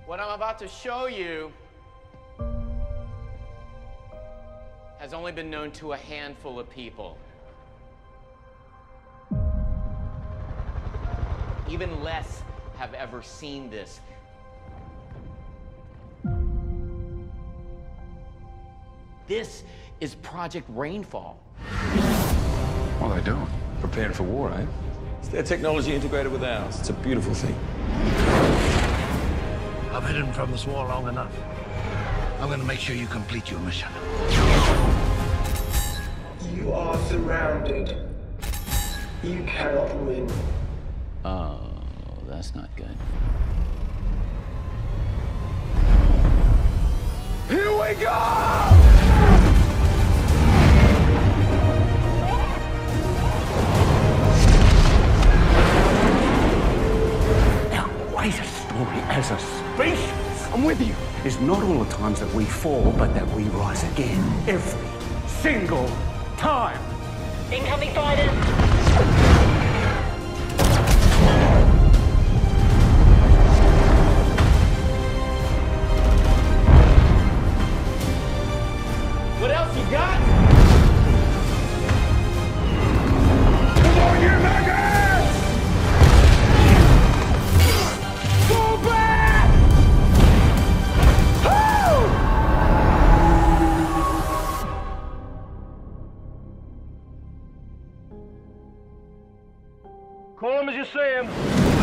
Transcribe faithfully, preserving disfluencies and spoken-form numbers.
What I'm about to show you has only been known to a handful of people. Even less have ever seen this. This is Project Rainfall. What are they doing? Preparing for war, eh? It's their technology integrated with ours. It's a beautiful thing. I've hidden from this war long enough. I'm gonna make sure you complete your mission. You are surrounded. You cannot win. Oh, that's not good. Here we go! Now, write a story as a species. I'm with you. It's not all the times that we fall, but that we rise again. Every single time. Incoming fighters! What else you got? Come on, you maggots! Go back! Call him as you see him.